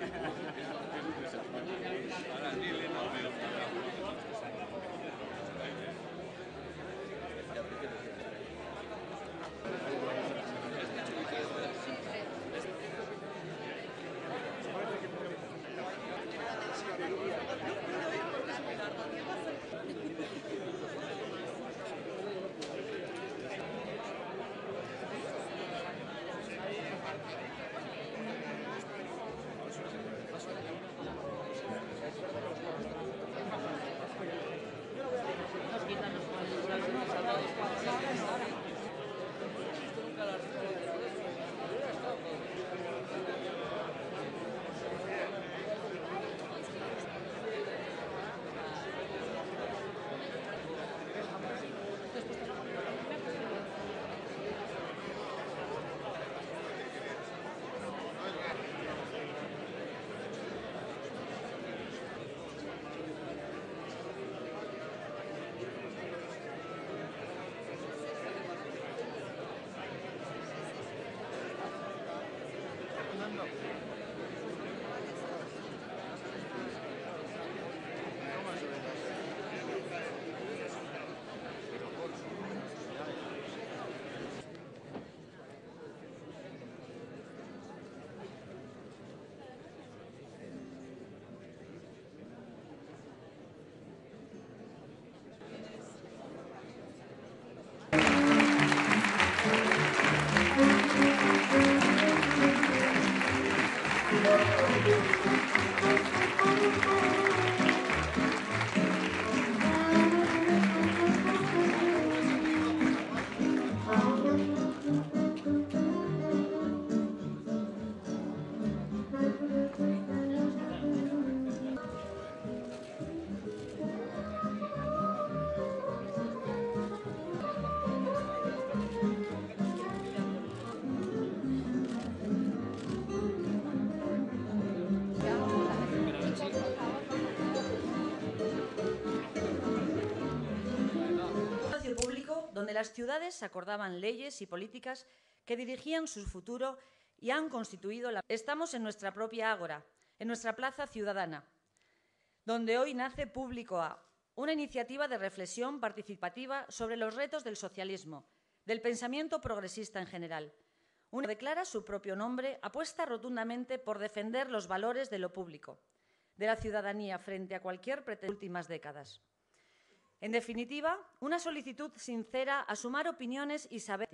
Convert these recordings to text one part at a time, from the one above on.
Donde las ciudades acordaban leyes y políticas que dirigían su futuro y han constituido la... Estamos en nuestra propia ágora, en nuestra plaza ciudadana, donde hoy nace Público A, una iniciativa de reflexión participativa sobre los retos del socialismo, del pensamiento progresista en general. Una que declara su propio nombre, apuesta rotundamente por defender los valores de lo público, de la ciudadanía frente a cualquier pretensión de las últimas décadas. En definitiva, una solicitud sincera a sumar opiniones y saber,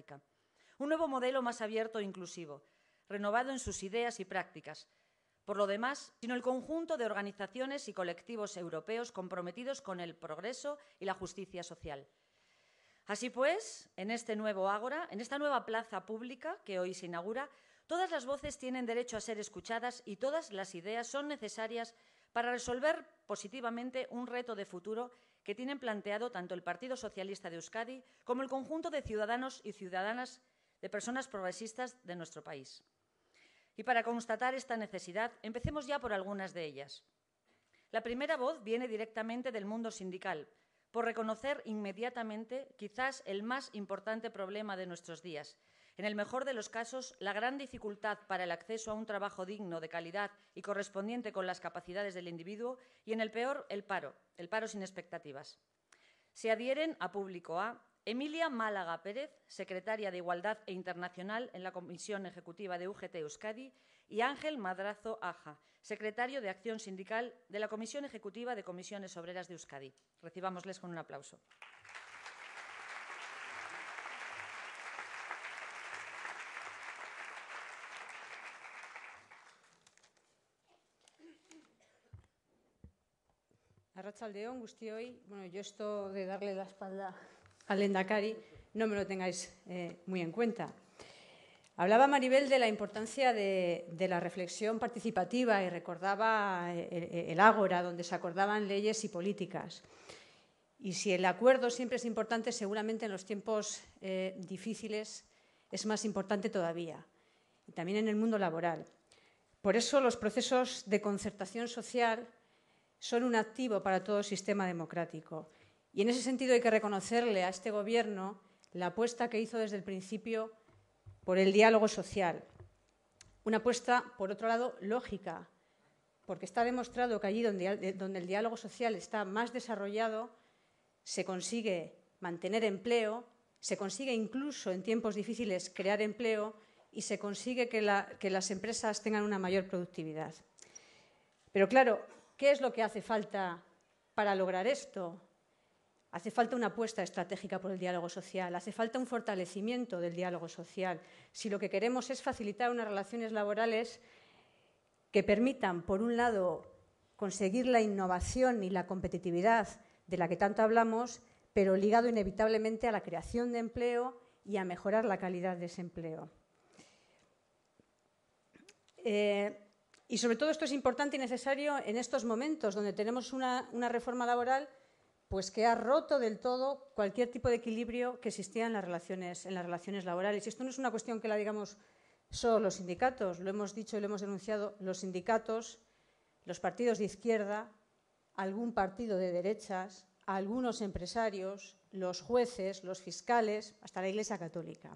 un nuevo modelo más abierto e inclusivo, renovado en sus ideas y prácticas. Por lo demás, sino el conjunto de organizaciones y colectivos europeos comprometidos con el progreso y la justicia social. Así pues, en este nuevo ágora, en esta nueva plaza pública que hoy se inaugura, todas las voces tienen derecho a ser escuchadas y todas las ideas son necesarias para resolver positivamente un reto de futuro que tienen planteado tanto el Partido Socialista de Euskadi como el conjunto de ciudadanos y ciudadanas, de personas progresistas de nuestro país. Y para constatar esta necesidad, empecemos ya por algunas de ellas. La primera voz viene directamente del mundo sindical, por reconocer inmediatamente quizás el más importante problema de nuestros días. En el mejor de los casos, la gran dificultad para el acceso a un trabajo digno, de calidad y correspondiente con las capacidades del individuo, y en el peor, el paro sin expectativas. Se adhieren a Público A Emilia Málaga Pérez, secretaria de Igualdad e Internacional en la Comisión Ejecutiva de UGT Euskadi, y Ángel Madrazo Aja, secretario de Acción Sindical de la Comisión Ejecutiva de Comisiones Obreras de Euskadi. Recibámosles con un aplauso. Arratsaldeon guztioi. Bueno, yo esto de darle la espalda al Lehendakari no me lo tengáis muy en cuenta. Hablaba Maribel de la importancia de la reflexión participativa y recordaba el ágora donde se acordaban leyes y políticas. Y si el acuerdo siempre es importante, seguramente en los tiempos difíciles es más importante todavía. Y también en el mundo laboral. Por eso los procesos de concertación social son un activo para todo sistema democrático. Y en ese sentido hay que reconocerle a este Gobierno la apuesta que hizo desde el principio por el diálogo social. Una apuesta, por otro lado, lógica, porque está demostrado que allí donde el diálogo social está más desarrollado, se consigue mantener empleo, se consigue incluso en tiempos difíciles crear empleo y se consigue que las empresas tengan una mayor productividad. Pero claro, ¿qué es lo que hace falta para lograr esto? Hace falta una apuesta estratégica por el diálogo social, hace falta un fortalecimiento del diálogo social. Si lo que queremos es facilitar unas relaciones laborales que permitan, por un lado, conseguir la innovación y la competitividad de la que tanto hablamos, pero ligado inevitablemente a la creación de empleo y a mejorar la calidad de ese empleo. Y sobre todo esto es importante y necesario en estos momentos donde tenemos una reforma laboral pues que ha roto del todo cualquier tipo de equilibrio que existía en las relaciones laborales. Y esto no es una cuestión que la digamos solo los sindicatos, lo hemos dicho y lo hemos denunciado los sindicatos, los partidos de izquierda, algún partido de derechas, algunos empresarios, los jueces, los fiscales, hasta la Iglesia Católica.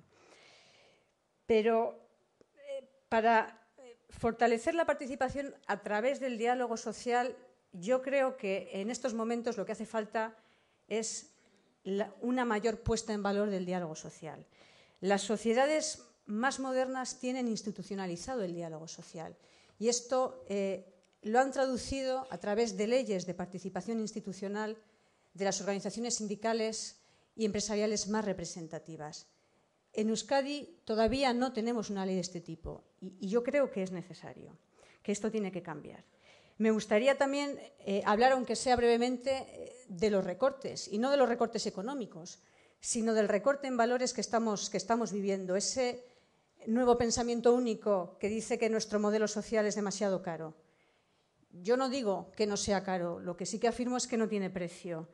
Pero para fortalecer la participación a través del diálogo social, yo creo que en estos momentos lo que hace falta es una mayor puesta en valor del diálogo social. Las sociedades más modernas tienen institucionalizado el diálogo social y esto lo han traducido a través de leyes de participación institucional de las organizaciones sindicales y empresariales más representativas. En Euskadi todavía no tenemos una ley de este tipo y yo creo que es necesario, que esto tiene que cambiar. Me gustaría también hablar, aunque sea brevemente, de los recortes, y no de los recortes económicos, sino del recorte en valores que estamos viviendo, ese nuevo pensamiento único que dice que nuestro modelo social es demasiado caro. Yo no digo que no sea caro, lo que sí que afirmo es que no tiene precio.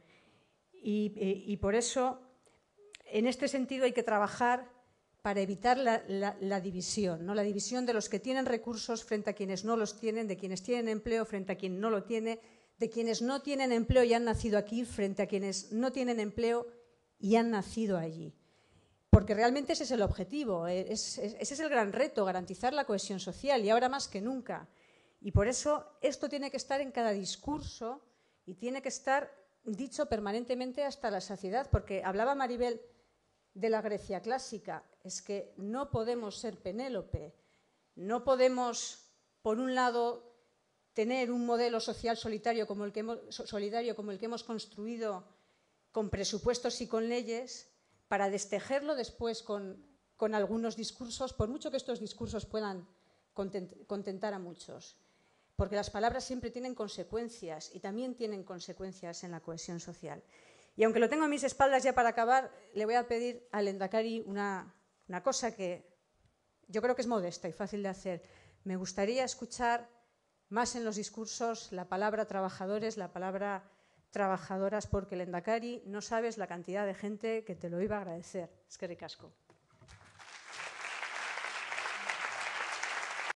Y por eso, en este sentido, hay que trabajar para evitar la división, ¿no? La división de los que tienen recursos frente a quienes no los tienen, de quienes tienen empleo frente a quien no lo tiene, de quienes no tienen empleo y han nacido aquí frente a quienes no tienen empleo y han nacido allí. Porque realmente ese es el objetivo, ese es el gran reto, garantizar la cohesión social y ahora más que nunca. Y por eso esto tiene que estar en cada discurso y tiene que estar dicho permanentemente hasta la saciedad, porque hablaba Maribel de la Grecia clásica, es que no podemos ser Penélope, no podemos, por un lado, tener un modelo social solidario como el que hemos construido con presupuestos y con leyes, para destejerlo después con algunos discursos, por mucho que estos discursos puedan contentar a muchos. Porque las palabras siempre tienen consecuencias y también tienen consecuencias en la cohesión social. Y aunque lo tengo a mis espaldas ya para acabar, le voy a pedir al Lehendakari una cosa que yo creo que es modesta y fácil de hacer. Me gustaría escuchar más en los discursos la palabra trabajadores, la palabra trabajadoras, porque Lehendakari no sabes la cantidad de gente que te lo iba a agradecer. Eskerrik asko.